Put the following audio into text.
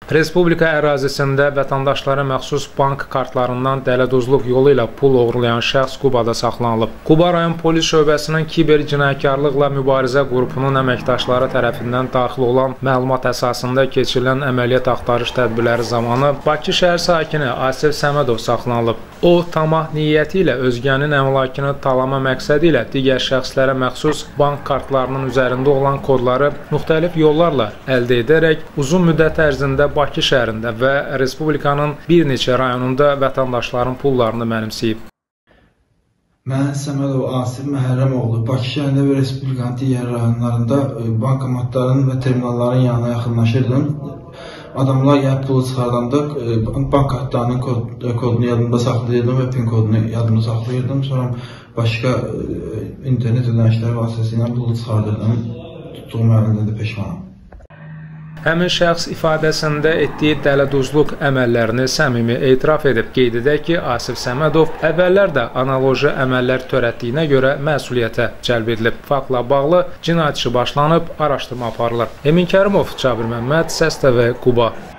Respublika ərazisində vətəndaşlara məxsus bank kartlarından dələduzluq yolu ilə pul oğurlayan şəxs Qubada saxlanılıb. Quba rayon polis şöbəsinin kiber cinayətkarlıqla mübarizə qrupunun əməkdaşları tərəfindən daxil olan məlumat əsasında keçirilən əməliyyat axtarış tədbirləri zamanı Bakı şəhər sakini Asif Səmədov saxlanılıb. O, tamah niyyəti ilə özgənin əmlakını talama məqsədi ilə digər şəxslərə məxsus bank kartlarının üzərində olan kodları müxtəlif yollarla əldə edərək uzun müddət ərzində Bakı şəhərində və Respublikanın bir neçə rayonunda vətəndaşların pullarını mənimsəyib. Mən Səmədov Asif Məhərrəmoğlu Bakı şəhərində və Respublikanın digər rayonlarında bankomatların və terminalların yanına yaxınlaşırdım. Adamlar gəlib pulu çıxardanda bank kartlarının kodunu yadımda saxlayırdım və PIN kodunu yadımda saxlayırdım. Sonra başqa internet ödənişləri vasitəsilə pulu çıxardırdım. Tutduğum əlində də peşmanam. Həmin şəxs ifadəsində etdiyi dələduzluq əməllərini səmimi etiraf edib. Qeyd edək ki, Asif Səmədov əvvəllər də analoji əməllər törətdiyinə görə məsuliyyətə cəlb edilib. Faktla bağlı cinayət işi başlanıb, araşdırma aparılır. Emin Kərimov, Cabir Məmməd, Səs TV, Quba.